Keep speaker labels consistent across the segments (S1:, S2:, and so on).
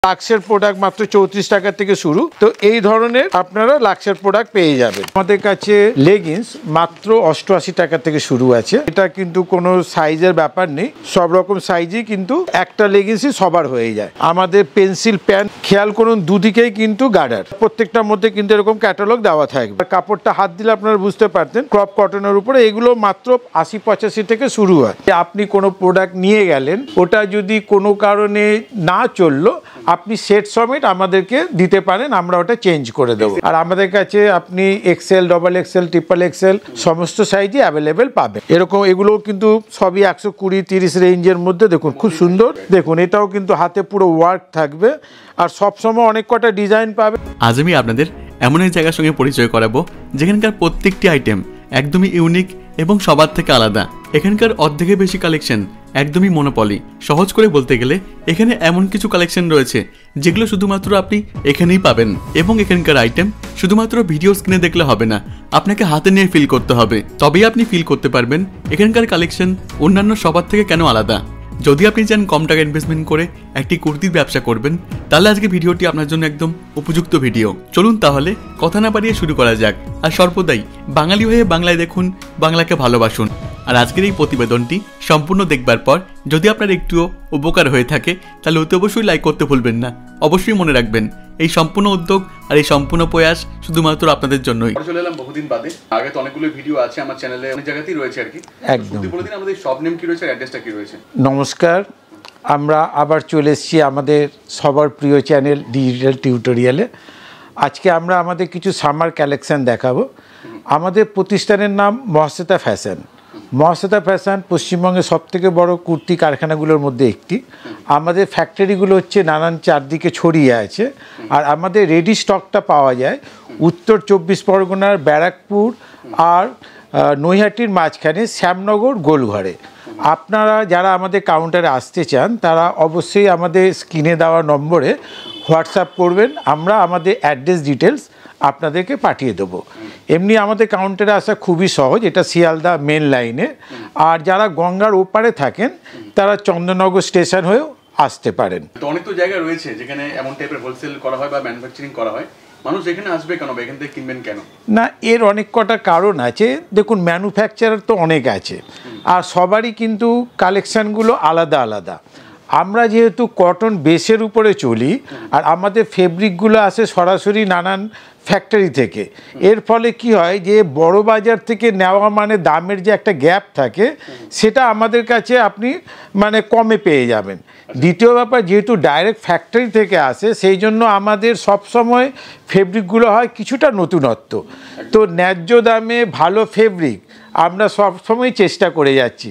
S1: লাক্সের product মাত্র 34 টাকা থেকে শুরু। তো এই ধরনের আপনারা লাক্সের প্রোডাক্ট পেয়ে যাবেন। আমাদের কাছে লেগিংস মাত্র 88 টাকা থেকে শুরু আছে। এটা কিন্তু কোনো সাইজের ব্যাপার নেই, সব রকম সাইজই কিন্তু একটা লেগিংসই সবার হয়ে যায়। আমাদের পেন্সিল প্যান্ট খেয়াল করুন, দুদিকেই কিন্তু গার্ডার, প্রত্যেকটার মধ্যে কিন্তু এরকম ক্যাটালগ দেওয়া থাকবে। কাপড়টা হাত দিলে আপনারা বুঝতে পারতেন ক্রপ কটনের উপরে। এগুলো মাত্র 80-85 থেকে শুরু হয়। আপনি কোনো প্রোডাক্ট নিয়ে গেলেন, ওটা যদি কোনো কারণে না চললো, আপনি সেট সমেত আমাদেরকে দিতে পারেন, আমরা ওটা চেঞ্জ করে দেবো। আর আমাদের কাছে আপনি XL, double XL, triple XL সমস্ত সাইজই অ্যাভেলেবেল পাবেন। এরকম এগুলো কিন্তু সবই 120-30 রেঞ্জের মধ্যে। দেখুন খুব সুন্দর, দেখুন এটাও কিন্তু হাতে পুরো ওয়ার্ক থাকবে আর সবসময় অনেক কটা ডিজাইন পাবে।
S2: আজ আমি আপনাদের এমন এক জায়গার সঙ্গে পরিচয় করাবো যেখানকার প্রত্যেকটি আইটেম একদমই ইউনিক এবং সবার থেকে আলাদা। এখানকার অর্ধেকের বেশি কালেকশন একদমই মনোপলি। সহজ করে বলতে গেলে এখানে এমন কিছু কালেকশন রয়েছে যেগুলো শুধুমাত্র আপনি এখানেই পাবেন। এবং এখানকার আইটেম শুধুমাত্র ভিডিও স্ক্রিনে দেখলে হবে না, আপনাকে হাতে নিয়ে ফিল করতে হবে, তবেই আপনি ফিল করতে পারবেন এখানকার কালেকশন অন্যান্য সবার থেকে কেন আলাদা। যদি আপনি চান কম টাকা ইনভেস্টমেন্ট করে একটি কুর্তির ব্যবসা করবেন, তাহলে আজকে ভিডিওটি আপনার জন্য একদম উপযুক্ত ভিডিও। চলুন তাহলে কথা না বাড়িয়ে শুরু করা যাক। আর সর্বদাই বাঙালি হয়ে বাংলায় দেখুন, বাংলাকে ভালোবাসুন। আর আজকের এই প্রতিবেদনটি সম্পূর্ণ দেখবার পর যদি আপনার একটুও উপকার হয়ে থাকে, তাহলে অতি অবশ্যই লাইক করতে ভুলবেন না। অবশ্যই মনে রাখবেন এই সম্পূর্ণ উদ্যোগ আর এই সম্পূর্ণ প্রয়াস শুধুমাত্র আপনাদের জন্যই।
S3: চলে এলাম বহুদিন বাদে। আগে তো অনেকগুলো ভিডিও আছে আমার চ্যানেলে, অনেক জায়গাতেই রয়েছে আর কি। একদম বলে দিন আমাদের শপ নেম কি রয়েছে, অ্যাড্রেসটা কি রয়েছে।
S1: নমস্কার, আমরা আবার চলে এসেছি আমাদের সবার প্রিয় চ্যানেল ডিজিটাল টিউটোরিয়ালে। আজকে আমরা আমাদের কিছু সামার কালেকশন দেখাবো। আমাদের প্রতিষ্ঠানের নাম মহেশওয়েতা ফ্যাশন। মহেশওয়েতা ফ্যাশন পশ্চিমবঙ্গের সবথেকে বড় কুর্তি কারখানাগুলোর মধ্যে একটি। আমাদের ফ্যাক্টরিগুলো হচ্ছে নানান চারদিকে ছড়িয়ে আছে। আর আমাদের রেডি স্টকটা পাওয়া যায় উত্তর 24 পরগনার ব্যারাকপুর আর নৈহাটির মাঝখানে শ্যামনগর গোলঘরে। আপনারা যারা আমাদের কাউন্টারে আসতে চান তারা অবশ্যই আমাদের স্ক্রিনে দেওয়া নম্বরে হোয়াটসঅ্যাপ করবেন, আমরা আমাদের অ্যাড্রেস ডিটেলস আপনাদেরকে পাঠিয়ে দেবো। এমনি আমাদের কাউন্টারে আসা খুবই সহজ, এটা শিয়ালদা মেন লাইনে। আর যারা গঙ্গার ওপারে থাকেন তারা চন্দননগর স্টেশন হয়েও আসতে পারেন।
S3: তো অনেক তো জায়গা রয়েছে যেখানে এমন টাইপের হোলসেল করা হয় বা ম্যানুফ্যাকচারিং করা হয়, মানুষ এখানে আসবে কেন বা এখান থেকে কিনবেন কেন?
S1: না, এর অনেক কটা কারণ আছে। দেখুন ম্যানুফ্যাকচারার তো অনেক আছে আর সবারই কিন্তু কালেকশানগুলো আলাদা আলাদা। আমরা যেহেতু কটন বেসের উপরে চলি আর আমাদের ফেব্রিকগুলো আসে সরাসরি নানান ফ্যাক্টরি থেকে, এর ফলে কি হয় যে বড় বাজার থেকে নেওয়া মানে দামের যে একটা গ্যাপ থাকে সেটা আমাদের কাছে আপনি মানে কমে পেয়ে যাবেন। দ্বিতীয় ব্যাপার, যেহেতু ডাইরেক্ট ফ্যাক্টরি থেকে আসে সেই জন্য আমাদের সবসময় ফেব্রিকগুলো হয় কিছুটা নতুনত্ব। তো ন্যায্য দামে ভালো ফেব্রিক আমরা সবসময় চেষ্টা করে যাচ্ছি।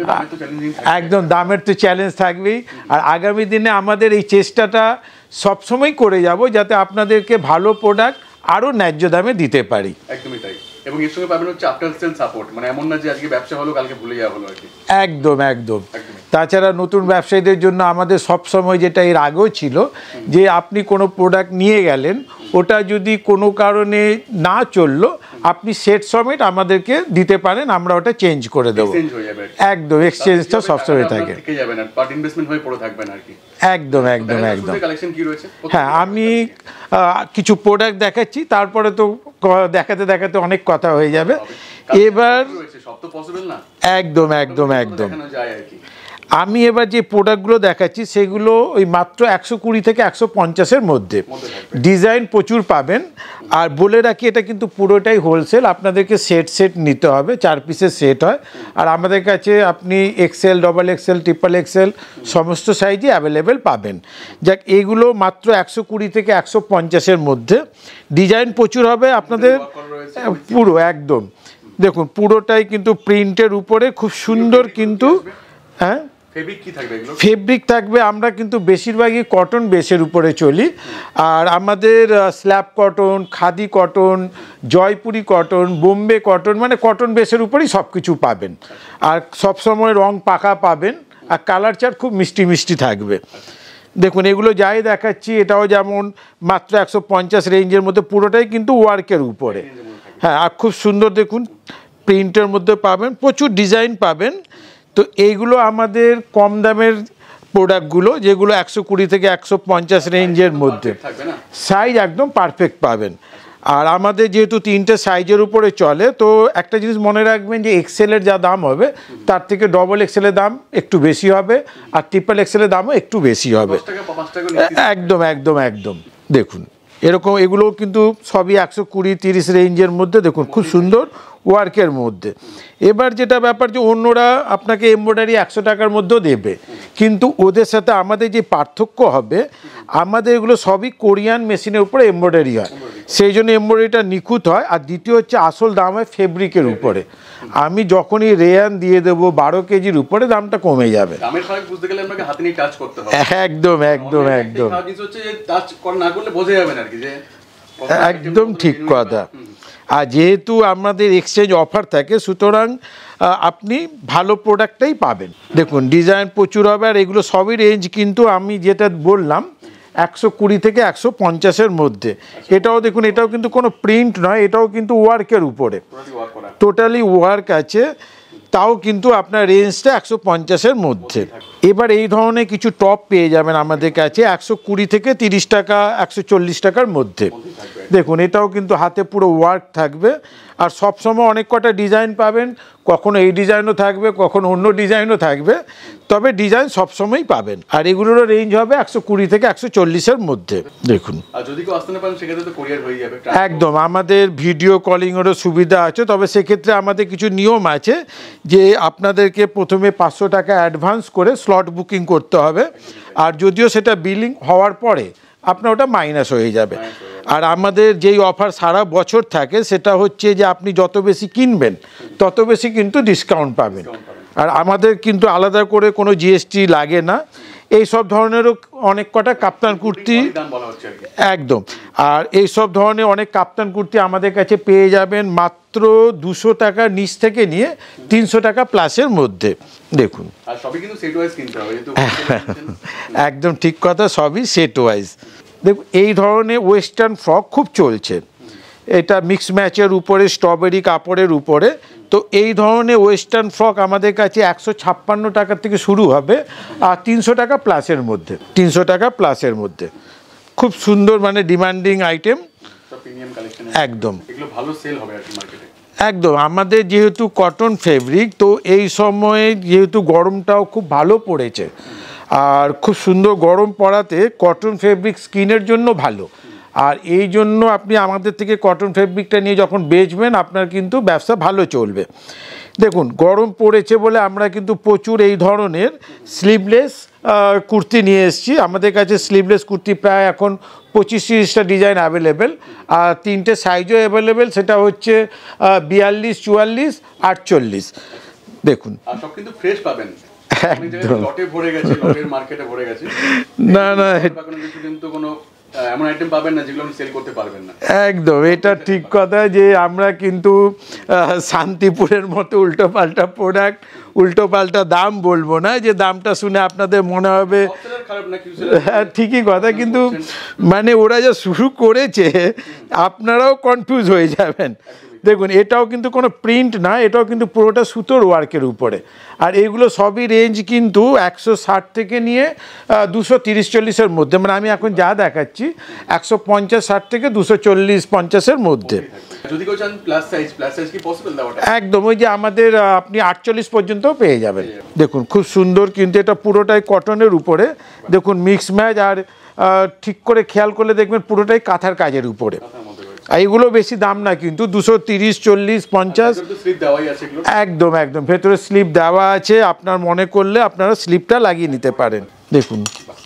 S1: একদম দামের তো চ্যালেঞ্জ থাকবেই। আর আগামী দিনে আমাদের এই চেষ্টাটা সবসময় করে যাব যাতে আপনাদেরকে ভালো প্রোডাক্ট আরও ন্যায্য দামে দিতে পারি।
S3: একদমই তাই। এবং এর সঙ্গে পাবেন হচ্ছে আফটার সেল সাপোর্ট, মানে এমন না যে আজকে ব্যবসা হলো কালকে ভুলে যাওয়া হলো আর কি।
S1: একদম একদম। তাছাড়া নতুন ব্যবসায়ীদের জন্য আমাদের সবসময় যেটা এর আগেও ছিল যে আপনি কোনো প্রোডাক্ট নিয়ে গেলেন, ওটা যদি কোনো কারণে না চললো, আপনি সেট সমেত আমাদেরকে দিতে পারেন, আমরা ওটা চেঞ্জ করে দেবো। একদম, এক্সচেঞ্জটা সবসময় থাকে। একদম একদম একদম। হ্যাঁ, আমি কিছু প্রোডাক্ট দেখাচ্ছি, তারপরে তো দেখাতে দেখাতে অনেক কথা হয়ে যাবে। এবার একদম একদম একদম আমি এবার যে প্রোডাক্টগুলো দেখাচ্ছি সেগুলো ওই মাত্র 120 থেকে 150-এর মধ্যে। ডিজাইন প্রচুর পাবেন। আর বলে রাখি এটা কিন্তু পুরোটাই হোলসেল, আপনাদেরকে সেট সেট নিতে হবে, 4 পিসের সেট হয়। আর আমাদের কাছে আপনি XL, double XL, triple XL সমস্ত সাইজই অ্যাভেলেবেল পাবেন। যাক, এগুলো মাত্র 120 থেকে 150-এর মধ্যে। ডিজাইন প্রচুর হবে আপনাদের, পুরো একদম দেখুন পুরোটাই কিন্তু প্রিন্টের উপরে খুব সুন্দর। কিন্তু হ্যাঁ, ফেব্রিক থাকবে, আমরা কিন্তু বেশিরভাগই কটন বেসের উপরে চলি। আর আমাদের slab cotton, khadi cotton, Jaipuri cotton, Bombay cotton, মানে কটন বেসের উপরেই সব কিছু পাবেন। আর সবসময় রং পাকা পাবেন আর কালার চার্ট খুব মিষ্টি মিষ্টি থাকবে। দেখুন এগুলো যাই দেখাচ্ছি এটাও যেমন মাত্র 150 রেঞ্জের মধ্যে, পুরোটাই কিন্তু ওয়ার্কের উপরে। হ্যাঁ, আর খুব সুন্দর দেখুন প্রিন্টের মধ্যে পাবেন, প্রচুর ডিজাইন পাবেন। তো এইগুলো আমাদের কম দামের প্রোডাক্টগুলো, যেগুলো 120 থেকে 150 রেঞ্জের মধ্যে। সাইজ একদম পারফেক্ট পাবেন। আর আমাদের যেহেতু 3টে সাইজের উপরে চলে, তো একটা জিনিস মনে রাখবেন যে এক্সেলের যা দাম হবে তার থেকে ডবল এক্সেলের দাম একটু বেশি হবে, আর ট্রিপল এক্সেলের দামও একটু বেশি হবে। একদম একদম একদম। দেখুন এরকম, এগুলো কিন্তু সবই 120-30 রেঞ্জের মধ্যে। দেখুন খুব সুন্দর ওয়ার্কের মধ্যে। এবার যেটা ব্যাপার যে অন্যরা আপনাকে এমব্রয়ডারি 100 টাকার মধ্যেও দেবে, কিন্তু ওদের সাথে আমাদের যে পার্থক্য হবে, আমাদের এগুলো সবই কোরিয়ান মেশিনের উপরে এমব্রয়ডারি হয়, সেই জন্য এমব্রয়ডারিটা নিখুঁত হয়। আর দ্বিতীয় হচ্ছে আসল দাম হয় ফেব্রিকের উপরে। আমি যখনই রেয়ান দিয়ে দেবো 12 কেজির উপরে, দামটা কমে যাবে। একদম একদম একদম একদম ঠিক কথা। আর যেহেতু আমাদের এক্সচেঞ্জ অফার থাকে, সুতরাং আপনি ভালো প্রোডাক্টটাই পাবেন। দেখুন ডিজাইন প্রচুর হবে, আর এগুলো সবই রেঞ্জ কিন্তু আমি যেটা বললাম 120 থেকে 150-এর মধ্যে। এটাও দেখুন, এটাও কিন্তু কোনো প্রিন্ট নয়, এটাও কিন্তু ওয়ার্কের উপরে, টোটালি ওয়ার্ক আছে, তাও কিন্তু আপনার রেঞ্জটা 150-এর মধ্যে। এবার এই ধরনের কিছু টপ পেয়ে যাবেন আমাদের কাছে 120 থেকে 30 টাকা, 140 টাকার মধ্যে। দেখুন এটাও কিন্তু হাতে পুরো ওয়ার্ক থাকবে, আর সবসময় অনেক কটা ডিজাইন পাবেন, কখনো এই ডিজাইনও থাকবে, কখনো অন্য ডিজাইনও থাকবে, তবে ডিজাইন সবসময়ই পাবেন। আর এগুলোর রেঞ্জ হবে 120 থেকে 140-এর মধ্যে। দেখুন একদম আমাদের ভিডিও কলিংয়েরও সুবিধা আছে, তবে সেক্ষেত্রে আমাদের কিছু নিয়ম আছে যে আপনাদেরকে প্রথমে 500 টাকা অ্যাডভান্স করে স্লট বুকিং করতে হবে, আর যদিও সেটা বিলিং হওয়ার পরে আপনার ওটা মাইনাস হয়ে যাবে। আর আমাদের যেই অফার সারা বছর থাকে সেটা হচ্ছে যে আপনি যত বেশি কিনবেন তত বেশি কিন্তু ডিসকাউন্ট পাবেন। আর আমাদের কিন্তু আলাদা করে কোনো জিএসটি লাগে না। এই সব ধরনেরও অনেক কটা কাপ্তান কুর্তি, একদম, আর এই সব ধরনের অনেক কাপ্তান কুর্তি আমাদের কাছে পেয়ে যাবেন মাত্র 200 টাকার নিচ থেকে নিয়ে 300 টাকা প্লাসের মধ্যে। দেখুন একদম ঠিক কথা, সবই সেট ওয়াইজ। দেখুন এই ধরনের ওয়েস্টার্ন ফ্রক খুব চলছে, এটা মিক্স ম্যাচের উপরে, স্ট্রবেরি কাপড়ের উপরে। তো এই ধরনের ওয়েস্টার্ন ফ্রক আমাদের কাছে 156 টাকা থেকে শুরু হবে, আর 300 টাকা প্লাসের মধ্যে, 300 টাকা প্লাসের মধ্যে। খুব সুন্দর, মানে ডিমান্ডিং আইটেম। একদম একদম। আমাদের যেহেতু কটন ফেব্রিক, তো এই সময়ে যেহেতু গরমটাও খুব ভালো পড়েছে, আর খুব সুন্দর গরম পড়াতে কটন ফেব্রিক স্কিনের জন্য ভালো। আর এই জন্য আপনি আমাদের থেকে কটন ফেব্রিকটা নিয়ে যখন বেচবেন, আপনার কিন্তু ব্যবসা ভালো চলবে। দেখুন গরম পড়েছে বলে আমরা কিন্তু প্রচুর এই ধরনের স্লিভলেস কুর্তি নিয়ে এসেছি। আমাদের কাছে স্লিভলেস কুর্তি প্রায় এখন 25-30টা ডিজাইন অ্যাভেলেবেল, আর 3টে সাইজও অ্যাভেলেবেল, সেটা হচ্ছে 42, 44, 48। দেখুন
S3: সব কিন্তু ফ্রেশ পাবেন,
S1: না না
S3: এমন আইটেম পাবেন না যেগুলো আপনি সেল করতে পারবেন না।
S1: একদম, এটা ঠিক কথা যে আমরা কিন্তু শান্তিপুরের মতো উল্টো পাল্টা প্রোডাক্ট, উল্টো পাল্টা দাম বলবো না, যে দামটা শুনে আপনাদের মনে হবে হ্যাঁ ঠিকই কথা, কিন্তু মানে ওরা যা শুরু করেছে আপনারাও কনফিউজ হয়ে যাবেন। দেখুন এটাও কিন্তু কোনো প্রিন্ট না, এটাও কিন্তু পুরোটা সুতোর ওয়ার্কের উপরে। আর এগুলো সবই রেঞ্জ কিন্তু 160 থেকে নিয়ে 230-40-এর মধ্যে, মানে আমি এখন যা দেখাচ্ছি 150-60 থেকে 240-50-এর মধ্যে। একদম, ওই যে আমাদের আপনি 48 পর্যন্ত পেয়ে যাবেন। দেখুন খুব সুন্দর, কিন্তু এটা পুরোটাই কটনের উপরে। দেখুন মিক্স ম্যাচ, আর ঠিক করে খেয়াল করলে দেখবেন পুরোটাই কাঁথার কাজের উপরে। এইগুলো বেশি দাম না কিন্তু, 230, 40, 50। একদম একদম, ভেতরে স্লিপ দেওয়া আছে, আপনার মনে করলে আপনারা স্লিপটা লাগিয়ে নিতে পারেন। দেখুন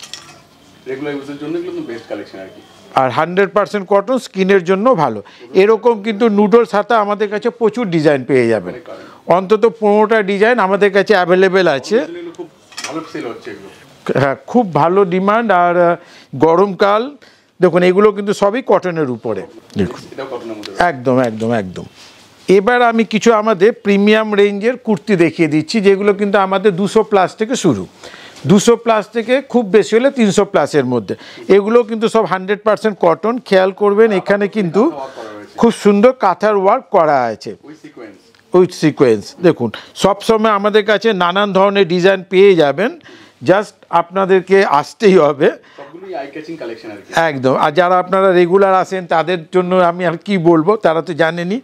S1: আর 100% কটন, স্কিনের জন্য ভালো। এরকম কিন্তু নুডলস হাতা আমাদের কাছে প্রচুর ডিজাইন পেয়ে যাবেন, অন্তত 15টা ডিজাইন আমাদের কাছে অ্যাভেলেবেল আছে। হ্যাঁ খুব ভালো ডিমান্ড। আর গরমকাল দেখুন এগুলো কিন্তু সবই কটনের উপরে। দেখুন একদম একদম একদম। এবার আমি কিছু আমাদের প্রিমিয়াম রেঞ্জের কুর্তি দেখিয়ে দিচ্ছি, যেগুলো কিন্তু আমাদের 200 প্লাস থেকে শুরু, 200 প্লাস থেকে খুব বেশি হলে 300 প্লাসের মধ্যে। এগুলো কিন্তু সব 100% কটন। খেয়াল করবেন এখানে কিন্তু খুব সুন্দর কাঁথার ওয়ার্ক করা আছে উইথ সিকোয়েন্স। দেখুন সবসময় আমাদের কাছে নানান ধরনের ডিজাইন পেয়ে যাবেন, জাস্ট আপনাদেরকে আসতেই হবে একদম। আর যারা আপনারা রেগুলার আসেন তাদের জন্য আমি আর কি বলবো, তারা তো জানেনই।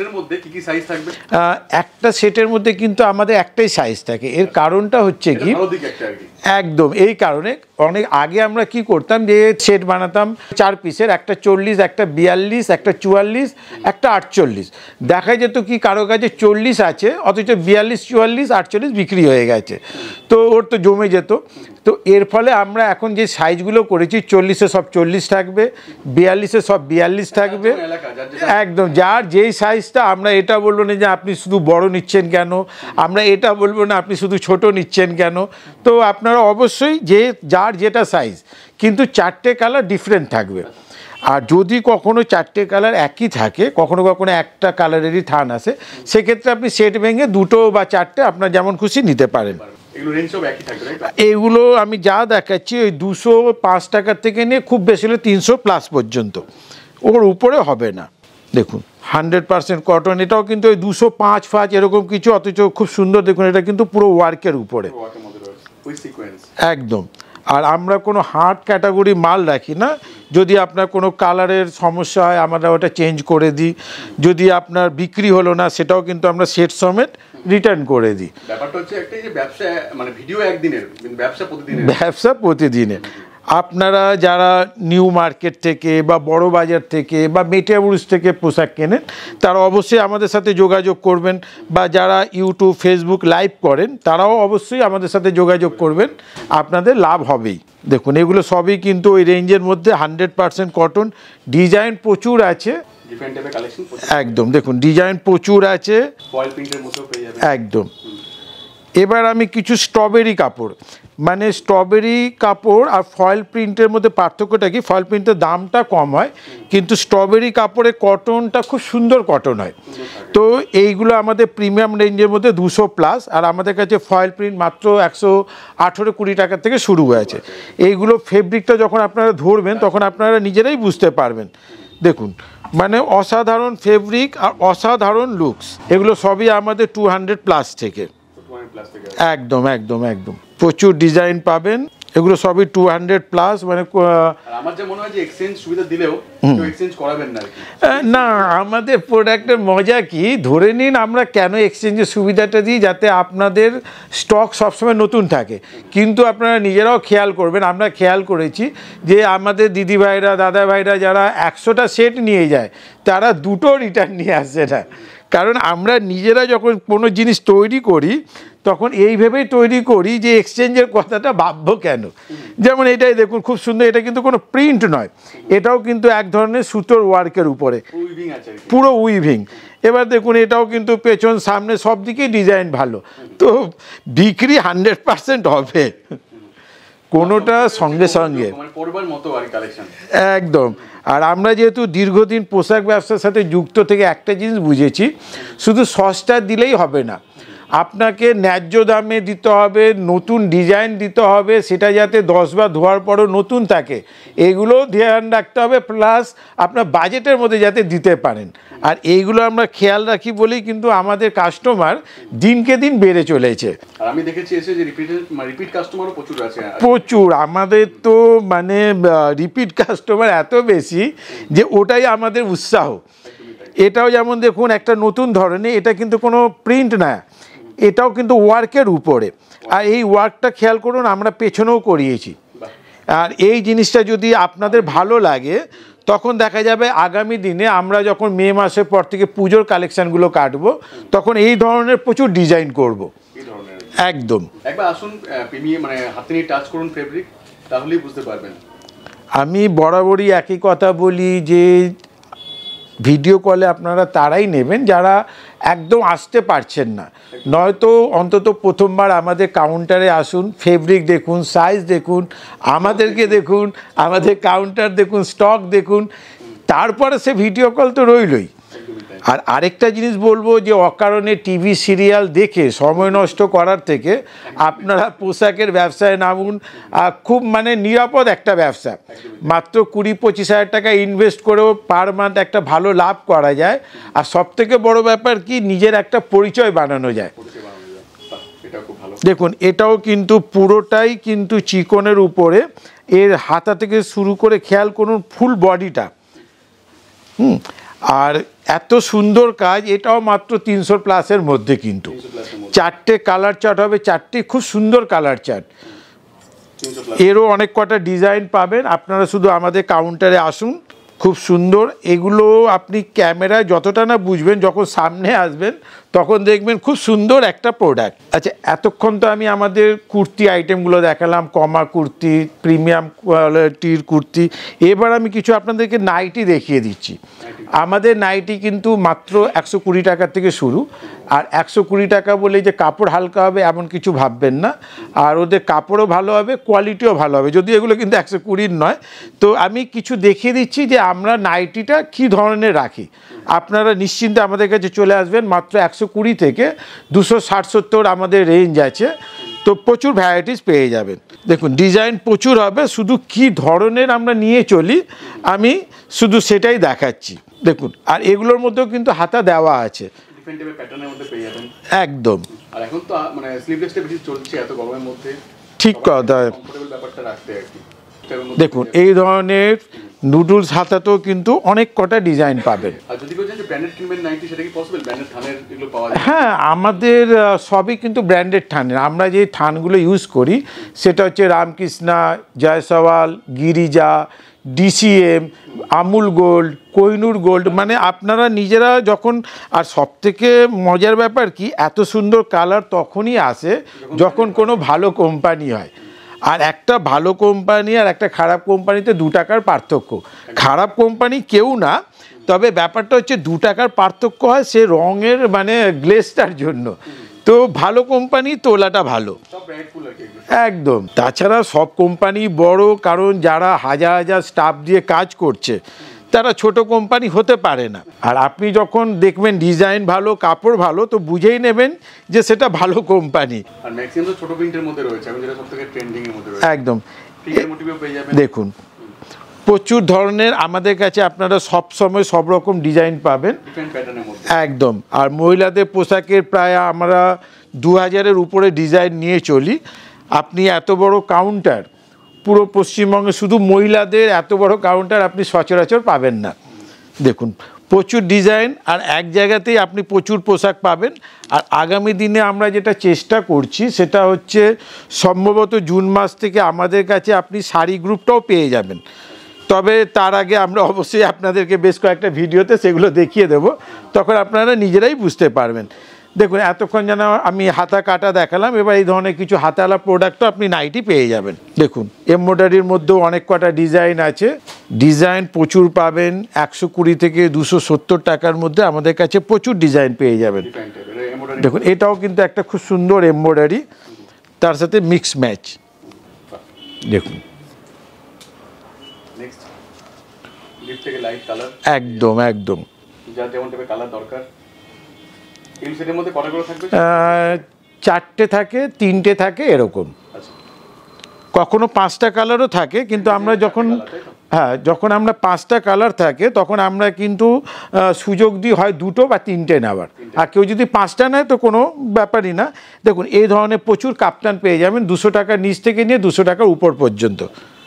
S1: একটা সেটের মধ্যে কিন্তু আমাদের একটাই সাইজ থাকে। এর কারণটা হচ্ছে কি, একদম এই কারণে অনেক আগে আমরা কি করতাম যে সেট বানাতাম 4 পিসের, একটা 40, একটা 42, একটা 44, একটা 48। দেখা যেত কি কারো কাছে 40 আছে অথচ 42, 44, 48 বিক্রি হয়ে গেছে, তো ওর তো জমে যেত। তো এর ফলে আমরা এখন যে সাইজগুলো করেছি 40-এ সব 40 থাকবে, 42-এ সব 42 থাকবে, একদম যার যেই সাইজটা। আমরা এটা বলবো না যে আপনি শুধু বড় নিচ্ছেন কেন, আমরা এটা বলবো না আপনি শুধু ছোট নিচ্ছেন কেন। তো আপনারা অবশ্যই যে যার যেটা সাইজ, কিন্তু 4টে কালার ডিফারেন্ট থাকবে। আর যদি কখনো 4টে কালার একই থাকে, কখনো কখনো একটা কালারেরই থান আসে, সেক্ষেত্রে আপনি সেট ভেঙে 2টো বা 4টে আপনার যেমন খুশি নিতে পারেন। এগুলো আমি যা দেখাচ্ছি ওই 205 টাকার থেকে নিয়ে খুব বেশি হলে 300+ পর্যন্ত, ওর উপরে হবে না। দেখুন 100% কটন, এটাও কিন্তু ওই 205 এরকম কিছু, অথচ খুব সুন্দর। দেখুন এটা কিন্তু পুরো ওয়ার্কের উপরে একদম। আর আমরা কোনো হার্ড ক্যাটাগরি মাল রাখি না। যদি আপনার কোনো কালারের সমস্যা হয় আমরা ওটা চেঞ্জ করে দিই, যদি আপনার বিক্রি হলো না সেটাও কিন্তু আমরা সেট সমেত রিটার্ন করে দিই।
S3: ব্যাপারটা হচ্ছে একটাই যে ব্যবসা মানে ভিডিও একদিনের,
S1: ব্যবসা প্রতিদিনের। আপনারা যারা নিউ মার্কেট থেকে বা বড় বাজার থেকে বা মেটিয়াবুরুজ থেকে পোশাক কেনেন তারা অবশ্যই আমাদের সাথে যোগাযোগ করবেন, বা যারা ইউটিউব ফেসবুক লাইভ করেন তারাও অবশ্যই আমাদের সাথে যোগাযোগ করবেন, আপনাদের লাভ হবেই। দেখুন এগুলো সবই কিন্তু ওই রেঞ্জের মধ্যে 100% কটন। ডিজাইন প্রচুর আছে একদম। দেখুন ডিজাইন প্রচুর আছে একদম। এবার আমি কিছু স্ট্রবেরি কাপড়, মানে স্ট্রবেরি কাপড় আর ফয়েল প্রিন্টের মধ্যে পার্থক্যটা কি, ফয়েল প্রিন্টের দামটা কম হয় কিন্তু স্ট্রবেরি কাপড়ের কটনটা খুব সুন্দর কটন হয়। তো এইগুলো আমাদের প্রিমিয়াম রেঞ্জের মধ্যে 200+, আর আমাদের কাছে ফয়েল প্রিন্ট মাত্র 118-20 টাকা থেকে শুরু হয়েছে। এইগুলো ফেব্রিকটা যখন আপনারা ধরবেন তখন আপনারা নিজেরাই বুঝতে পারবেন। দেখুন মানে অসাধারণ ফেব্রিক আর অসাধারণ লুকস, এগুলো সবই আমাদের 200+ থেকে একদম একদম একদম। প্রচুর ডিজাইন পাবেন, এগুলো সবই 200+। মানে
S3: আমার যে মনে হয় যে এক্সচেঞ্জ সুবিধা দিলেও এক্সচেঞ্জ করাবেন না
S1: না, আমাদের প্রোডাক্টের মজা কি, ধরে নিন আমরা কেন এক্সচেঞ্জের সুবিধাটা দিই, যাতে আপনাদের স্টক সবসময় নতুন থাকে। কিন্তু আপনারা নিজেরাও খেয়াল করবেন, আমরা খেয়াল করেছি যে আমাদের দিদি ভাইরা দাদা ভাইরা যারা 100টা সেট নিয়ে যায় তারা 2টো রিটার্ন নিয়ে আসে না। কারণ আমরা নিজেরা যখন কোনো জিনিস তৈরি করি তখন এইভাবেই তৈরি করি যে এক্সচেঞ্জের কথাটা ভাববো কেন। যেমন এটাই দেখুন খুব সুন্দর, এটা কিন্তু কোনো প্রিন্ট নয়, এটাও কিন্তু এক ধরনের সুতোর ওয়ার্কের উপরে পুরো উইভিং। এবার দেখুন এটাও কিন্তু পেছন সামনে সব দিকেই ডিজাইন ভালো, তো বিক্রি 100% হবে কোনোটা সঙ্গে সঙ্গে একদম। আর আমরা যেহেতু দীর্ঘদিন পোশাক ব্যবসার সাথে যুক্ত থেকে একটা জিনিস বুঝেছি, শুধু সস্তা দিলেই হবে না, আপনাকে ন্যায্য দামে দিতে হবে, নতুন ডিজাইন দিতে হবে, সেটা যাতে 10 বার ধোয়ার পরও নতুন থাকে এগুলো ধ্যান রাখতে হবে, প্লাস আপনার বাজেটের মধ্যে যাতে দিতে পারেন। আর এইগুলো আমরা খেয়াল রাখি বলেই কিন্তু আমাদের কাস্টমার দিনকে দিন বেড়ে চলেছে।
S3: আর আমি দেখেছি এসে যে রিপিট কাস্টমারও প্রচুর আছে,
S1: প্রচুর। আমাদের তো মানে রিপিট কাস্টমার এত বেশি যে ওটাই আমাদের উৎসাহ। এটাও যেমন দেখুন একটা নতুন ধরনের, এটা কিন্তু কোনো প্রিন্ট না, এটাও কিন্তু ওয়ার্কের উপরে। আর এই ওয়ার্কটা খেয়াল করুন আমরা পেছনেও করিয়েছি। আর এই জিনিসটা যদি আপনাদের ভালো লাগে তখন দেখা যাবে আগামী দিনে আমরা যখন মে মাসের পর থেকে পুজোর কালেকশানগুলো কাটবো তখন এই ধরনের প্রচুর ডিজাইন করব একদম।
S3: একবার আসুন মানে হাতে নিয়ে টাচ করুন ফেব্রিক, তাহলেই বুঝতে পারবেন।
S1: আমি বরাবরই একই কথা বলি যে ভিডিও কলে আপনারা তারাই নেবেন যারা একদম আসতে পারছেন না, নয়তো অন্তত প্রথমবার আমাদের কাউন্টারে আসুন, ফেব্রিক দেখুন, সাইজ দেখুন, আমাদেরকে দেখুন, আমাদের কাউন্টার দেখুন, স্টক দেখুন, তারপরে সে ভিডিও কল তো রইলই। আর আরেকটা জিনিস বলবো যে অকারণে টিভি সিরিয়াল দেখে সময় নষ্ট করার থেকে আপনারা পোশাকের ব্যবসায় নামুন। খুব মানে নিরাপদ একটা ব্যবসা, মাত্র 20-25 হাজার টাকা ইনভেস্ট করেও পার মান্থ একটা ভালো লাভ করা যায়। আর সবথেকে বড় ব্যাপার কি, নিজের একটা পরিচয় বানানো যায়।
S3: এটা খুব ভালো।
S1: দেখুন এটাও কিন্তু পুরোটাই কিন্তু চিকনের উপরে, এর হাতা থেকে শুরু করে খেয়াল করুন ফুল বডিটা। আর এত সুন্দর কাজ, এটাও মাত্র 300+ মধ্যে, কিন্তু 4টে কালার চার্ট হবে, 4টি খুব সুন্দর কালার চার্ট। এরও অনেক কটা ডিজাইন পাবেন, আপনারা শুধু আমাদের কাউন্টারে আসুন। খুব সুন্দর এগুলো, আপনি ক্যামেরায় যতটা না বুঝবেন, যখন সামনে আসবেন তখন দেখবেন খুব সুন্দর একটা প্রোডাক্ট। আচ্ছা, এতক্ষণ তো আমি আমাদের কুর্তি আইটেমগুলো দেখালাম, কমা কুর্তি, প্রিমিয়াম কোয়ালিটির কুর্তি। এবার আমি কিছু আপনাদেরকে নাইটি দেখিয়ে দিচ্ছি। আমাদের নাইটি কিন্তু মাত্র 120 টাকা থেকে শুরু। আর 120 টাকা বলে যে কাপড় হালকা হবে এমন কিছু ভাববেন না, আর ওদের কাপড়ও ভালো হবে, কোয়ালিটিও ভালো হবে, যদি এগুলো কিন্তু 120 নয়। তো আমি কিছু দেখিয়ে দিচ্ছি যে আমরা নাইটিটা কী ধরনের রাখি। আপনারা নিশ্চিন্তে আমাদের কাছে চলে আসবেন, মাত্র 120 থেকে 260-70 আমাদের রেঞ্জ আছে। তো প্রচুর ভ্যারাইটিস পেয়ে যাবেন। দেখুন ডিজাইন প্রচুর হবে, শুধু কি ধরনের আমরা নিয়ে চলি আমি শুধু সেটাই দেখাচ্ছি। দেখুন, আর এগুলোর মধ্যেও কিন্তু হাতা দেওয়া আছে,
S3: ডিফারেন্ট টাইপের প্যাটার্নের মধ্যে পেয়ে যাবেন
S1: একদম।
S3: আর এখন তো মানে স্লিভলেসটা বেশি চলছে এত গরমের মধ্যে,
S1: ঠিক কথা।
S3: কমফোর্টেবল ব্যাপারটা রাখতে আর কি।
S1: দেখুন এই ধরনের নুডলস হাতাতেও কিন্তু অনেক কটা ডিজাইন পাবেন।
S3: আর যদি কেউ চান যে ব্র্যান্ডেড কিনবেন নাইটি, সেটা কি পসিবল? ব্র্যান্ডেড থানের এগুলো পাওয়া যায়?
S1: হ্যাঁ, আমাদের সবই কিন্তু ব্র্যান্ডেড থানের। আমরা যে থানগুলো ইউজ করি সেটা হচ্ছে Ramakrishna, Jaiswal, Girija, DCM, Amul gold, Kohinoor gold. মানে আপনারা নিজেরা যখন, আর সবথেকে মজার ব্যাপার কি, এত সুন্দর কালার তখনই আসে যখন কোনো ভালো কোম্পানি হয়। আর একটা ভালো কোম্পানি আর একটা খারাপ কোম্পানিতে 2 টাকার পার্থক্য। খারাপ কোম্পানি কেউ না, তবে ব্যাপারটা হচ্ছে 2 টাকার পার্থক্য হয় সে রঙের মানে গ্লেজটার জন্য। তো ভালো কোম্পানি তোলাটা ভালো, একদম। তাছাড়া সব কোম্পানি বড়, কারণ যারা হাজার হাজার স্টাফ দিয়ে কাজ করছে তারা ছোট কোম্পানি হতে পারে না। আর আপনি যখন দেখবেন ডিজাইন ভালো, কাপড় ভালো, তো বুঝেই নেবেন যে সেটা ভালো কোম্পানি।
S3: আর ম্যাক্সিমাম তো ছোট প্রিন্টের মধ্যে রয়েছে, এখন যেটা সবথেকে ট্রেন্ডিং এর মধ্যে রয়েছে।
S1: একদম,
S3: প্রিন্টের মোটিভও পেয়ে যাবেন।
S1: দেখুন প্রচুর ধরনের আমাদের কাছে আপনারা সব সময় সব রকম ডিজাইন পাবেন,
S3: ডিফারেন্ট প্যাটার্নের মধ্যে
S1: একদম। আর মহিলাদের পোশাকের প্রায় আমরা 2000-এর উপরে ডিজাইন নিয়ে চলি। আপনি এত বড় কাউন্টার পুরো পশ্চিমবঙ্গে, শুধু মহিলাদের এত বড় কাউন্টার আপনি সচরাচর পাবেন না। দেখুন প্রচুর ডিজাইন, আর এক জায়গাতেই আপনি প্রচুর পোশাক পাবেন। আর আগামী দিনে আমরা যেটা চেষ্টা করছি সেটা হচ্ছে সম্ভবত জুন মাস থেকে আমাদের কাছে আপনি শাড়ি গ্রুপটাও পেয়ে যাবেন। তবে তার আগে আমরা অবশ্যই আপনাদেরকে বেশ কয়েকটা ভিডিওতে সেগুলো দেখিয়ে দেব, তখন আপনারা নিজেরাই বুঝতে পারবেন। দেখুন এতক্ষণ যেন আমি হাতা কাটা দেখালাম, এবার এই ধরনের কিছু হাতাওয়ালা প্রোডাক্টও আপনি নাইটি পেয়ে যাবেন। দেখুন এমব্রয়ডারির মধ্যেও অনেক কটা ডিজাইন আছে, ডিজাইন প্রচুর পাবেন। 120 থেকে 270 টাকার মধ্যে আমাদের কাছে প্রচুর ডিজাইন পেয়ে যাবেন। দেখুন এটাও কিন্তু একটা খুব সুন্দর এমব্রয়ডারি, তার সাথে মিক্স ম্যাচ। দেখুন একদম একদম
S3: কালার দরকার।
S1: 4টে থাকে, 3টে থাকে, এরকম। কখনো 5টা কালারও থাকে, কিন্তু আমরা যখন যখন আমরা 5টা কালার থাকে তখন আমরা কিন্তু সুযোগ দিই হয় 2টো বা 3টে নেওয়ার। আর কেউ যদি 5টা নেয় তো কোনো ব্যাপারই না। দেখুন এই ধরনের প্রচুর কাপ্তান পেয়ে যাবেন 200 টাকার নিচ থেকে নিয়ে 200 টাকার উপর পর্যন্ত।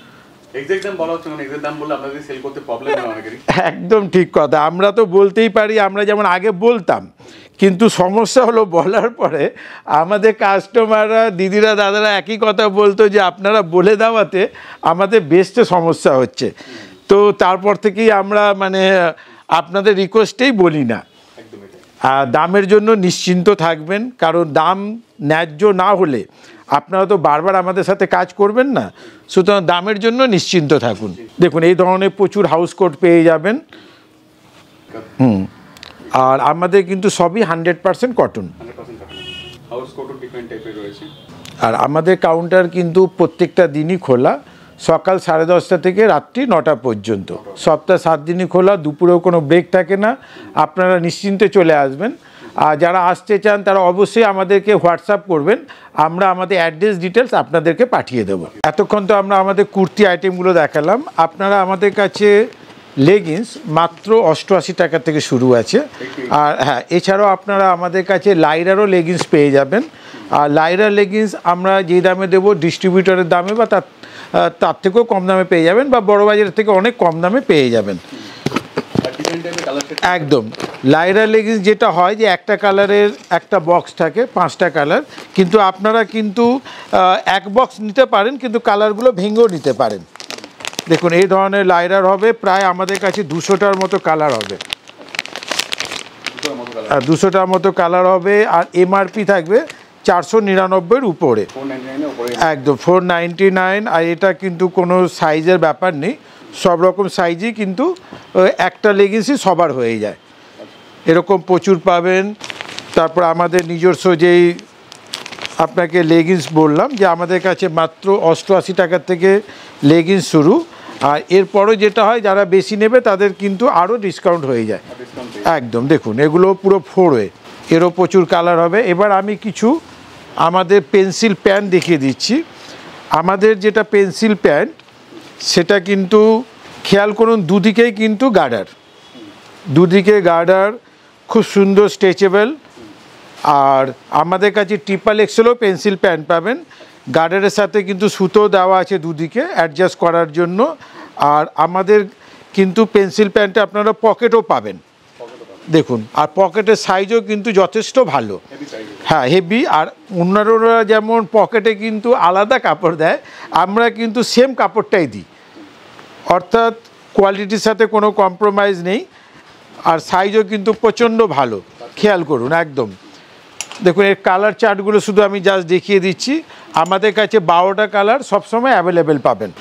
S1: একদম ঠিক কথা, আমরা তো বলতেই পারি, আমরা যেমন আগে বলতাম, কিন্তু সমস্যা হলো বলার পরে আমাদের কাস্টমাররা, দিদিরা, দাদারা একই কথা বলতো যে আপনারা বলে দেওয়াতে আমাদের বেস্টে সমস্যা হচ্ছে। তো তারপর থেকেই আমরা মানে আপনাদের রিকোয়েস্টেই বলি না। আর দামের জন্য নিশ্চিন্ত থাকবেন, কারণ দাম ন্যায্য না হলে আপনারা তো বারবার আমাদের সাথে কাজ করবেন না, সুতরাং দামের জন্য নিশ্চিন্ত থাকুন। দেখুন এই ধরনের প্রচুর হাউস কোট পেয়ে যাবেন। আর আমাদের কিন্তু সবই 100% কটন। আর আমাদের কাউন্টার কিন্তু প্রত্যেকটা দিনই খোলা, সকাল 10:30 থেকে রাত্রি 9টা পর্যন্ত। সপ্তাহে 7 দিনই খোলা, দুপুরেও কোনো ব্রেক থাকে না। আপনারা নিশ্চিন্তে চলে আসবেন। আর যারা আসতে চান তারা অবশ্যই আমাদেরকে হোয়াটসঅ্যাপ করবেন, আমরা আমাদের অ্যাড্রেস ডিটেলস আপনাদেরকে পাঠিয়ে দেবো। এতক্ষণ তো আমরা আমাদের কুর্তি আইটেমগুলো দেখালাম। আপনারা আমাদের কাছে লেগিংস মাত্র 88 টাকা থেকে শুরু আছে। আর হ্যাঁ, এছাড়াও আপনারা আমাদের কাছে লাইরারও লেগিংস পেয়ে যাবেন। আর লাইরা লেগিংস আমরা যে দামে দেবো ডিস্ট্রিবিউটরের দামে বা তার থেকেও কম দামে পেয়ে যাবেন, বা বড় বাজারের থেকে অনেক কম দামে পেয়ে যাবেন। একদম লাইরা লেগিংস যেটা হয় যে একটা কালারের একটা বক্স থাকে, 5টা কালার, কিন্তু আপনারা কিন্তু এক বক্স নিতে পারেন, কিন্তু কালারগুলো ভেঙেও নিতে পারেন। দেখুন এই ধরনের লাইরার হবে প্রায় আমাদের কাছে 200টার মতো কালার হবে, 200টার মতো কালার হবে। আর এমআরপি থাকবে 499-এর উপরে, একদম 499। আর এটা কিন্তু কোনো সাইজের ব্যাপার নেই, সব রকম সাইজই কিন্তু একটা লেগিংসই সবার হয়ে যায়, এরকম প্রচুর পাবেন। তারপর আমাদের নিজস্ব যেই আপনাকে লেগিংস বললাম যে আমাদের কাছে মাত্র 88 টাকা থেকে লেগিংস শুরু। আর এরপরও যেটা হয় যারা বেশি নেবে তাদের কিন্তু আরও ডিসকাউন্ট হয়ে যায়। একদম দেখুন এগুলো পুরো 4-ওয়ে, এরও প্রচুর কালার হবে। এবার আমি কিছু আমাদের পেন্সিল প্যান্ট দেখিয়ে দিচ্ছি। আমাদের যেটা পেন্সিল প্যান্ট সেটা কিন্তু খেয়াল করুন দুদিকেই কিন্তু গার্ডার, দুদিকে গার্ডার, খুব সুন্দর স্ট্রেচেবল। আর আমাদের কাছে ট্রিপল এক্সেলও পেন্সিল প্যান্ট পাবেন, গার্ডারের সাথে কিন্তু সুতো দেওয়া আছে দুদিকে অ্যাডজাস্ট করার জন্য। আর আমাদের কিন্তু পেন্সিল প্যান্টে আপনারা পকেটও পাবেন দেখুন, আর পকেটের সাইজও কিন্তু যথেষ্ট ভালো, হ্যাঁ হেভি। আর অন্যরা যেমন পকেটে কিন্তু আলাদা কাপড় দেয়, আমরা কিন্তু সেম কাপড়টাই দিই, অর্থাৎ কোয়ালিটির সাথে কোনো কম্প্রোমাইজ নেই। আর সাইজও কিন্তু প্রচণ্ড ভালো, খেয়াল করুন একদম। দেখুন এর কালার চার্টগুলো শুধু আমি জাস্ট দেখিয়ে দিচ্ছি। আমাদের কাছে 12টা কালার সবসময় অ্যাভেলেবেল পাবেন।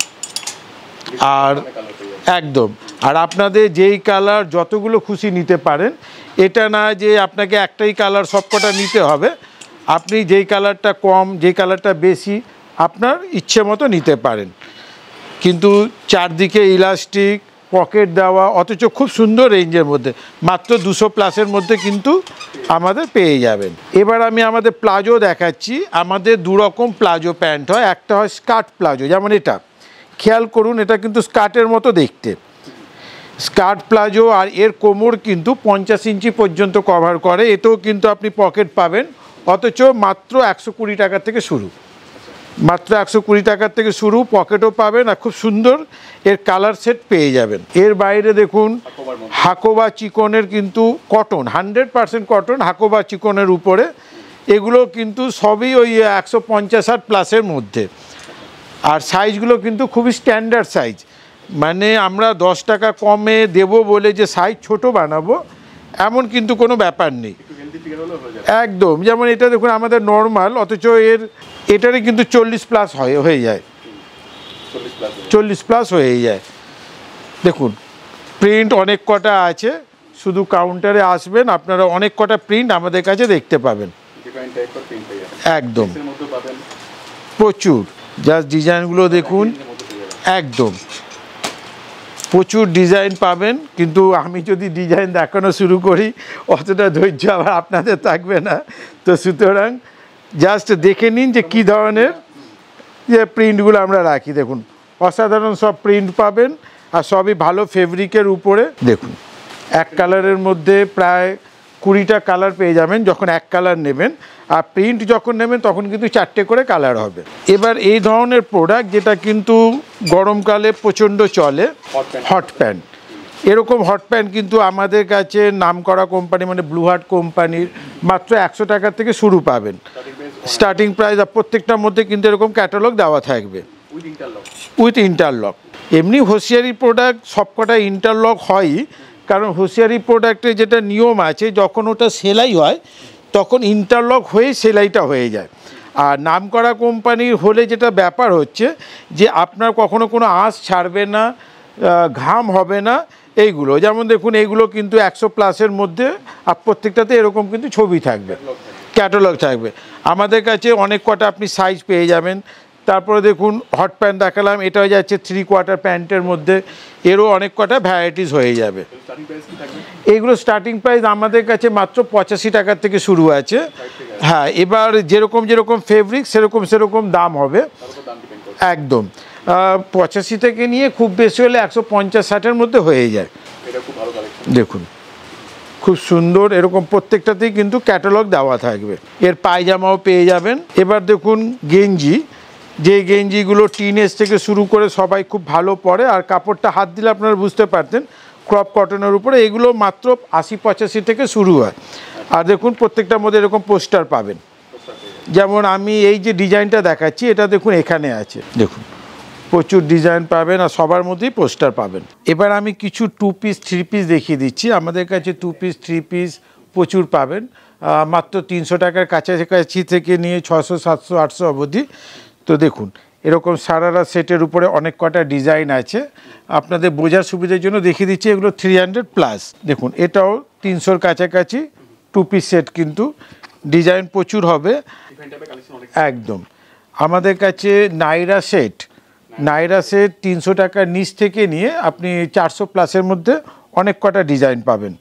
S1: আর একদম, আর আপনাদের যেই কালার যতগুলো খুশি নিতে পারেন, এটা না যে আপনাকে একটাই কালার সবকটা নিতে হবে। আপনি যেই কালারটা কম যেই কালারটা বেশি আপনার ইচ্ছে মতো নিতে পারেন, কিন্তু চারদিকে ইলাস্টিক পকেট দেওয়া, অথচ খুব সুন্দর রেঞ্জের মধ্যে, মাত্র 200+ মধ্যে কিন্তু আমাদের পেয়ে যাবেন। এবার আমি আমাদের প্লাজো দেখাচ্ছি। আমাদের 2 রকম প্লাজো প্যান্ট হয়, একটা হয় স্কার্ট প্লাজো, যেমন এটা খেয়াল করুন, এটা কিন্তু স্কার্টের মতো দেখতে, স্কার্ট প্লাজো। আর এর কোমর কিন্তু 50 ইঞ্চি পর্যন্ত কভার করে, এতেও কিন্তু আপনি পকেট পাবেন, অথচ মাত্র 120 টাকা থেকে শুরু, মাত্র 120 টাকার থেকে শুরু, পকেটও পাবেন। আর খুব সুন্দর এর কালার সেট পেয়ে যাবেন। এর বাইরে দেখুন হাকোবা চিকনের কিন্তু কটন, 100% কটন, হাকোবা চিকনের উপরে, এগুলো কিন্তু সবই ওই 150+ মধ্যে। আর সাইজগুলো কিন্তু খুবই স্ট্যান্ডার্ড সাইজ, মানে আমরা 10 টাকা কমে দেব বলে যে সাইজ ছোট বানাবো এমন কিন্তু কোনো ব্যাপার নেই, একদম। যেমন এটা দেখুন আমাদের নর্মাল, অথচ এটারই কিন্তু 40+ হয়ে যায়, 40+ হয়ে যায়। দেখুন প্রিন্ট অনেক কটা আছে, শুধু কাউন্টারে আসবেন আপনারা অনেক কটা প্রিন্ট আমাদের কাছে দেখতে পাবেন, একদম প্রচুর। জাস্ট ডিজাইনগুলো দেখুন, একদম প্রচুর ডিজাইন পাবেন। কিন্তু আমি যদি ডিজাইন দেখানো শুরু করি অতটা ধৈর্য আবার আপনাদের থাকবে না, তো সুতরাং জাস্ট দেখে নিন যে কী ধরনের যে প্রিন্টগুলো আমরা রাখি। দেখুন অসাধারণ সব প্রিন্ট পাবেন, আর সবই ভালো ফেব্রিকের উপরে। দেখুন এক কালারের মধ্যে প্রায় 20টা কালার পেয়ে যাবেন যখন এক কালার নেবেন, আর প্রিন্ট যখন নেবেন তখন কিন্তু 4টে করে কালার হবে। এবার এই ধরনের প্রোডাক্ট যেটা কিন্তু গরমকালে প্রচণ্ড চলে, হট প্যান্ট, এরকম হট প্যান্ট কিন্তু আমাদের কাছে নামকরা কোম্পানি মানে ব্লু হার্ট কোম্পানির মাত্র 100 টাকা থেকে শুরু পাবেন স্টার্টিং প্রাইস। আর প্রত্যেকটার মধ্যে কিন্তু এরকম ক্যাটালগ দেওয়া থাকবে উইথ ইন্টারলক। এমনি হোশিয়ারি প্রোডাক্ট সবকটা ইন্টারলক হয়ই, কারণ হোশিয়ারি প্রোডাক্টের যেটা নিয়ম আছে যখন ওটা সেলাই হয় তখন ইন্টারলক হয়ে সেলাইটা হয়ে যায়। আর নামকরা কোম্পানির হলে যেটা ব্যাপার হচ্ছে যে আপনার কখনো কোনো আঁশ ছাড়বে না, ঘাম হবে না, এইগুলো যেমন দেখুন এইগুলো কিন্তু 100+ মধ্যে, আর প্রত্যেকটাতে এরকম কিন্তু ছবি থাকবে, ক্যাটালগ থাকবে। আমাদের কাছে অনেক কটা আপনি সাইজ পেয়ে যাবেন। তারপরে দেখুন হট প্যান্ট দেখালাম, এটা হয়ে যাচ্ছে 3/4 প্যান্টের মধ্যে, এরও অনেক কটা ভ্যারাইটিস হয়ে যাবে। এইগুলো স্টার্টিং প্রাইস আমাদের কাছে মাত্র 85 টাকার থেকে শুরু আছে। হ্যাঁ, এবার যেরকম যেরকম ফেব্রিক সেরকম দাম হবে, একদম। 85 থেকে নিয়ে খুব বেশি হলে 150-60-এর মধ্যে হয়ে যায়। দেখুন খুব সুন্দর, এরকম প্রত্যেকটাতেই কিন্তু ক্যাটালগ দেওয়া থাকবে। এর পায়জামাও পেয়ে যাবেন। এবার দেখুন গেঞ্জি, যে গেঞ্জিগুলো টিনেজ থেকে শুরু করে সবাই খুব ভালো পরে, আর কাপড়টা হাত দিলে আপনারা বুঝতে পারতেন ক্রপ কটনের উপরে, এগুলো মাত্র 80-85 থেকে শুরু হয়। আর দেখুন প্রত্যেকটার মধ্যে এরকম পোস্টার পাবেন। যেমন আমি এই যে ডিজাইনটা দেখাচ্ছি, এটা দেখুন এখানে আছে, দেখুন প্রচুর ডিজাইন পাবেন আর সবার মধ্যেই পোস্টার পাবেন। এবার আমি কিছু 2 পিস 3 পিস দেখিয়ে দিচ্ছি। আমাদের কাছে 2 পিস 3 পিস প্রচুর পাবেন, মাত্র 300 টাকার কাছাকাছি থেকে নিয়ে 600, 700, 800 অবধি। তো দেখুন এরকম সারারা সেটের উপরে অনেক কটা ডিজাইন আছে, আপনাদের বোঝার সুবিধার জন্য দেখিয়ে দিচ্ছি। এগুলো 300+। দেখুন এটাও 300-র কাছাকাছি 2 পিস সেট, কিন্তু ডিজাইন প্রচুর হবে একদম। আমাদের কাছে নাইরা সেট 300 টাকার নিচ থেকে নিয়ে আপনি 400+ মধ্যে অনেক কটা ডিজাইন পাবেন।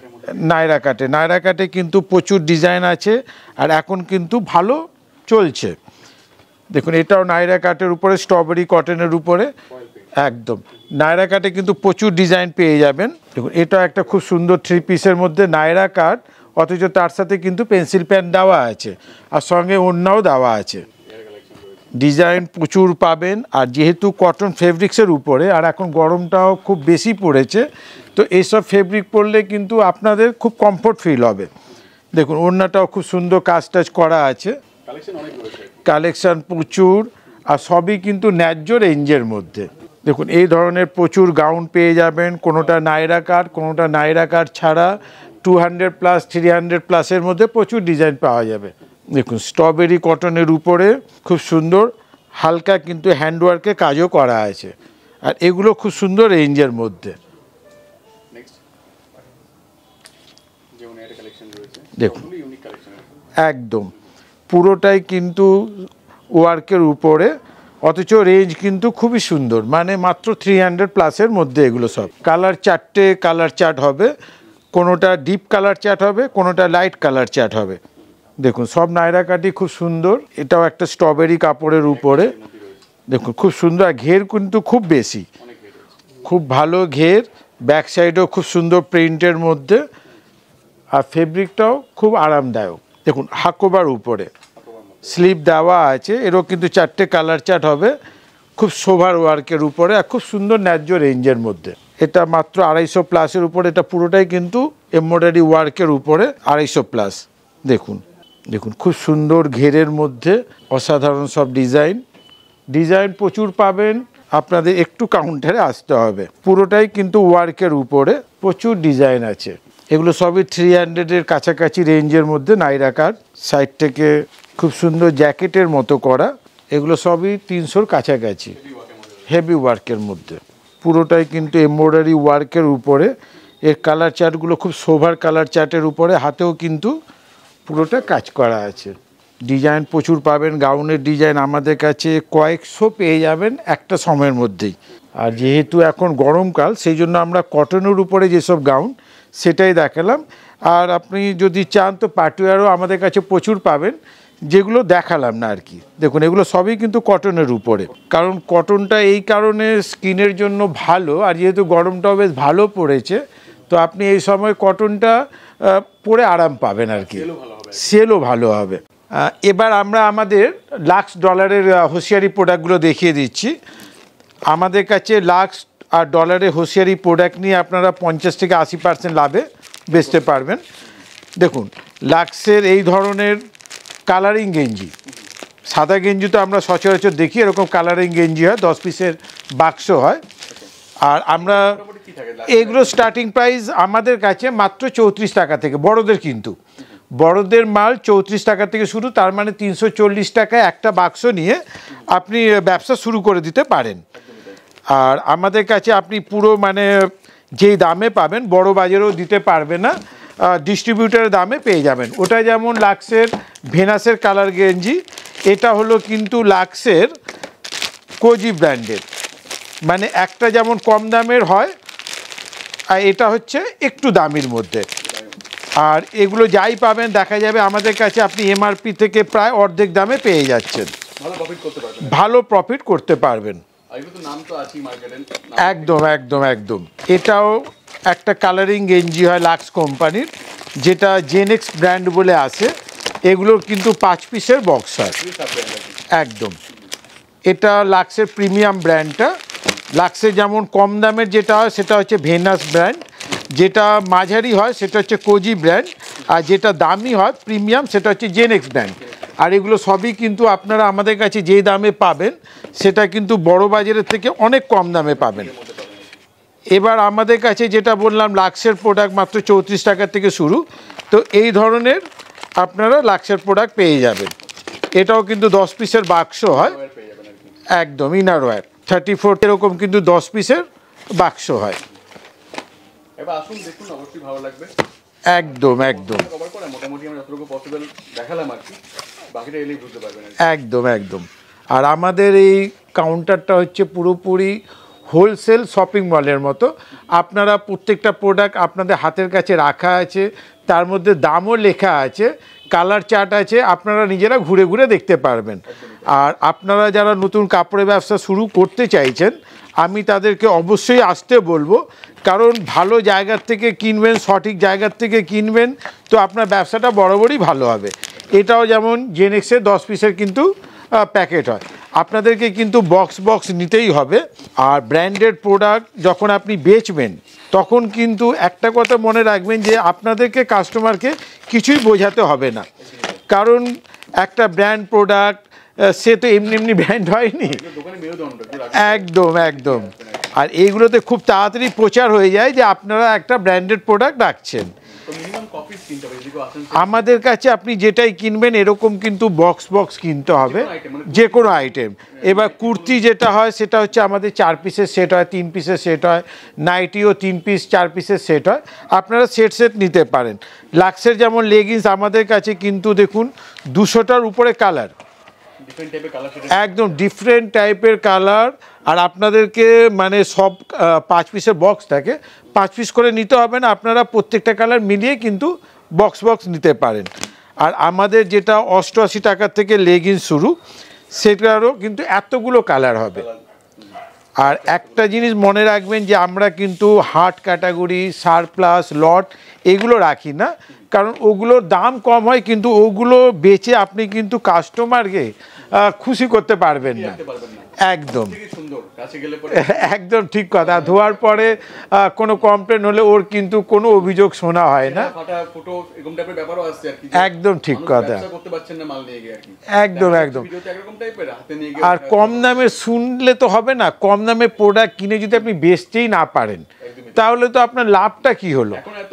S1: নাইরা কাটে কিন্তু প্রচুর ডিজাইন আছে, আর এখন কিন্তু ভালো চলছে। দেখুন এটাও নাইরা কাটের উপরে, স্ট্রবেরি কটনের উপরে একদম। নাইরা কাটে কিন্তু প্রচুর ডিজাইন পেয়ে যাবেন। দেখুন এটা একটা খুব সুন্দর 3 পিসের মধ্যে নাইরা কাট, অথচ তার সাথে কিন্তু পেন্সিল প্যান্ট দেওয়া আছে, আর সঙ্গে ওড়নাও দেওয়া আছে। ডিজাইন প্রচুর পাবেন, আর যেহেতু কটন ফেব্রিক্সের উপরে, আর এখন গরমটাও খুব বেশি পড়েছে, তো এইসব ফেব্রিক পরলে কিন্তু আপনাদের খুব কমফোর্ট ফিল হবে। দেখুন ওড়নাটাও খুব সুন্দর কাজ টাজ করা আছে, কালেকশন প্রচুর, আর সবই কিন্তু ন্যায্য রেঞ্জের মধ্যে। দেখুন এই ধরনের প্রচুর গাউন পেয়ে যাবেন, কোনোটা নাইরা কাট, কোনোটা নাইরা কাট ছাড়া 200+, 300+-এর মধ্যে প্রচুর ডিজাইন পাওয়া যাবে। দেখুন স্ট্রবেরি কটনের উপরে খুব সুন্দর হালকা কিন্তু হ্যান্ডওয়ার্কে কাজও করা আছে, আর এগুলো খুব সুন্দর রেঞ্জের মধ্যে। দেখুন একদম পুরোটাই কিন্তু ওয়ার্কের উপরে, অথচ রেঞ্জ কিন্তু খুবই সুন্দর, মানে মাত্র 300+-এর মধ্যে এগুলো সব। কালার 4টে কালার চার্ট হবে, কোনোটা ডিপ কালার চার্ট হবে, কোনোটা লাইট কালার চার্ট হবে। দেখুন সব নাইরা কাটি খুব সুন্দর। এটাও একটা স্ট্রবেরি কাপড়ের উপরে, দেখুন খুব সুন্দর, আর ঘের কিন্তু খুব বেশি, খুব ভালো ঘের। ব্যাক সাইডেও খুব সুন্দর প্রিন্টের মধ্যে, আর ফেব্রিকটাও খুব আরামদায়ক। দেখুন হাকোবার উপরে স্লিভ দেওয়া আছে, এরও কিন্তু 4টে কালার চার্ট হবে, খুব সোভার ওয়ার্কের উপরে, আর খুব সুন্দর ন্যায্য রেঞ্জের মধ্যে। এটা মাত্র 250+-এর উপরে, এটা পুরোটাই কিন্তু এমব্রয়ডারি ওয়ার্কের উপরে 250+। দেখুন দেখুন খুব সুন্দর ঘেরের মধ্যে অসাধারণ সব ডিজাইন প্রচুর পাবেন। আপনাদের একটু কাউন্টারে আসতে হবে, পুরোটাই কিন্তু ওয়ার্কের উপরে প্রচুর ডিজাইন আছে। এগুলো সবই 300-এর কাছাকাছি রেঞ্জের মধ্যে নাইরা কাট। সাইড থেকে খুব সুন্দর জ্যাকেটের মতো করা, এগুলো সবই 300-র কাছাকাছি, হেভি ওয়ার্কের মধ্যে। পুরোটাই কিন্তু এমব্রয়ডারি ওয়ার্কের উপরে। এর কালার চার্টগুলো খুব সোভার কালার চার্টের উপরে, হাতেও কিন্তু পুরোটা কাজ করা আছে। ডিজাইন প্রচুর পাবেন, গাউনের ডিজাইন আমাদের কাছে কয়েকশো পেয়ে যাবেন একটা সময়ের মধ্যেই। আর যেহেতু এখন গরমকাল, সেই জন্য আমরা কটনের উপরে যেসব গাউন সেটাই দেখালাম। আর আপনি যদি চান তো পার্টিওয়ারও আমাদের কাছে প্রচুর পাবেন, যেগুলো দেখালাম না আর কি। দেখুন এগুলো সবই কিন্তু কটনের উপরে, কারণ কটনটা এই কারণে স্কিনের জন্য ভালো, আর যেহেতু গরমটাও বেশ ভালো পড়েছে, তো আপনি এই সময় কটনটা পরে আরাম পাবেন আর কি, সেলও ভালো হবে। এবার আমরা আমাদের লাক্স ডলারের হুঁশিয়ারি প্রোডাক্টগুলো দেখিয়ে দিচ্ছি। আমাদের কাছে লাক্স আর ডলারের হুঁশিয়ারি প্রোডাক্ট নিয়ে আপনারা 50 থেকে 80% লাভে বেচতে পারবেন। দেখুন লাক্সের এই ধরনের কালারিং গেঞ্জি, সাদা গেঞ্জি তো আমরা সচরাচর দেখি, এরকম কালারিং গেঞ্জি হয়, 10 পিসের বাক্স হয়। আর আমরা এগুলো স্টার্টিং প্রাইস আমাদের কাছে মাত্র 34 টাকা থেকে, বড়দের কিন্তু বড়দের মাল 34 টাকা থেকে শুরু, তার মানে 340 টাকায় একটা বাক্স নিয়ে আপনি ব্যবসা শুরু করে দিতে পারেন। আর আমাদের কাছে আপনি পুরো মানে যেই দামে পাবেন বড় বাজারেও দিতে পারবে না, ডিস্ট্রিবিউটারের দামে পেয়ে যাবেন। ওটা যেমন লাক্সের ভেনাসের কালার গেঞ্জি, এটা হলো কিন্তু লাক্সের কোজি ব্র্যান্ডের, মানে একটা যেমন কম দামের হয়, আর এটা হচ্ছে একটু দামের মধ্যে। আর এগুলো যাই পাবেন দেখা যাবে আমাদের কাছে আপনি এমআরপি থেকে প্রায় অর্ধেক দামে পেয়ে যাচ্ছেন, ভালো প্রফিট করতে পারবেন। একদম একদম একদম। এটাও একটা কালারিং গেঞ্জি হয় লাক্স কোম্পানির, যেটা জেনেক্স ব্র্যান্ড বলে আছে। এগুলোর কিন্তু 5 পিসের বক্স হয় একদম। এটা লাক্সের প্রিমিয়াম ব্র্যান্ডটা। লাক্সের যেমন কম দামের যেটা হয় সেটা হচ্ছে ভেনাস ব্র্যান্ড, যেটা মাঝারি হয় সেটা হচ্ছে কোজি ব্র্যান্ড, আর যেটা দামি হয় প্রিমিয়াম সেটা হচ্ছে জেনেক্স ব্র্যান্ড। আর এগুলো সবই কিন্তু আপনারা আমাদের কাছে যে দামে পাবেন সেটা কিন্তু বড় বাজারের থেকে অনেক কম দামে পাবেন। এবার আমাদের কাছে যেটা বললাম লাক্সের প্রোডাক্ট মাত্র 34 টাকা থেকে শুরু, তো এই ধরনের আপনারা লাক্সের প্রোডাক্ট পেয়ে যাবেন। এটাও কিন্তু 10 পিসের বাক্স হয় একদম, ইনারওয়্যার 34 এরকম কিন্তু 10 পিসের বাক্স হয়। একদম একদম একদম একদম। আর আমাদের এই কাউন্টারটা হচ্ছে পুরোপুরি হোলসেল শপিং মলের মতো। আপনারা প্রত্যেকটা প্রোডাক্ট আপনাদের হাতের কাছে রাখা আছে, তার মধ্যে দামও লেখা আছে, কালার চার্ট আছে, আপনারা নিজেরা ঘুরে ঘুরে দেখতে পারবেন। আর আপনারা যারা নতুন কাপড়ের ব্যবসা শুরু করতে চাইছেন, আমি তাদেরকে অবশ্যই আসতে বলবো, কারণ ভালো জায়গার থেকে কিনবেন, সঠিক জায়গার থেকে কিনবেন, তো আপনার ব্যবসাটা বরাবরই ভালো হবে। এটাও যেমন জেনেক্সের 10 পিসের কিন্তু প্যাকেট হয়। আপনাদেরকে কিন্তু বক্স নিতেই হবে। আর ব্র্যান্ডেড প্রোডাক্ট যখন আপনি বেচবেন তখন কিন্তু একটা কথা মনে রাখবেন যে আপনাদেরকে কাস্টমারকে কিছুই বোঝাতে হবে না, কারণ একটা ব্র্যান্ড প্রোডাক্ট সে তো এমনি এমনি ব্র্যান্ড হয়নি। একদম একদম। আর এইগুলোতে খুব তাড়াতাড়ি প্রচার হয়ে যায় যে আপনারা একটা ব্র্যান্ডেড প্রোডাক্ট রাখছেন। আমাদের কাছে আপনি যেটাই কিনবেন এরকম কিন্তু বক্স কিনতে হবে, যে কোনো আইটেম। এবার কুর্তি যেটা হয় সেটা হচ্ছে আমাদের 4 পিসের সেট হয়, 3 পিসের সেট হয়, নাইটিও 3 পিস 4 পিসের সেট হয়, আপনারা সেট নিতে পারেন। লাক্সের যেমন লেগিংস আমাদের কাছে কিন্তু দেখুন 200টার উপরে কালার, একদম ডিফারেন্ট টাইপের কালার। আর আপনাদেরকে মানে সব 5 পিসের বক্স থাকে, 5 পিস করে নিতে হবে না, আপনারা প্রত্যেকটা কালার মিলিয়ে কিন্তু বক্স নিতে পারেন। আর আমাদের যেটা 88 টাকা থেকে লেগিংস শুরু, সেটারও কিন্তু এতগুলো কালার হবে। আর একটা জিনিস মনে রাখবেন যে আমরা কিন্তু হার্ট ক্যাটাগরি, সারপ্লাস, লট এগুলো রাখি না, কারণ ওগুলোর দাম কম হয়, কিন্তু ওগুলো বেচে আপনি কিন্তু কাস্টমারকে খুশি করতে পারবেন না। একদম একদম ঠিক কথা। ধোয়ার পরে কোনো কমপ্লেন হলে ওর কিন্তু কোনো অভিযোগ শোনা হয় না। একদম ঠিক কথা, একদম একদম। আর কম দামে শুনলে তো হবে না, কম দামে প্রোডাক্ট কিনে যদি আপনি বেচতেই না পারেন তাহলে তো আপনার লাভটা কি হলো?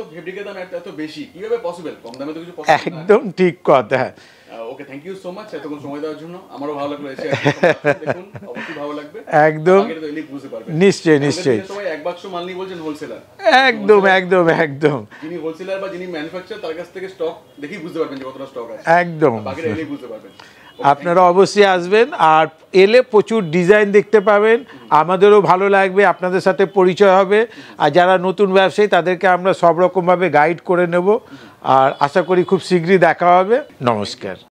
S1: একদম ঠিক কথা।
S3: Okay, thank you so much এতক্ষণ সময় দেওয়ার জন্য। আমারও ভালো লাগলো, দেখুন অবশ্যই ভালো লাগবে।
S1: একদম নিশ্চয়ই।
S3: সবাই এক বাক্স মাল নিয়ে বলছেন হোলসেলার,
S1: একদম
S3: যিনি হোলসেলার বা যিনি ম্যানুফ্যাকচার তার কাছ থেকে স্টক দেখেই বুঝতে পারবেন যে কতটা স্টক আছে,
S1: একদম
S3: বাকিটা এলেই বুঝতে পারবেন।
S1: আপনারা অবশ্যই আসবেন, আর এলে প্রচুর ডিজাইন দেখতে পাবেন, আমাদেরও ভালো লাগবে, আপনাদের সাথে পরিচয় হবে। আর যারা নতুন ব্যবসায়ী তাদেরকে আমরা সব রকমভাবে গাইড করে নেব। আর আশা করি খুব শীঘ্রই দেখা হবে। নমস্কার।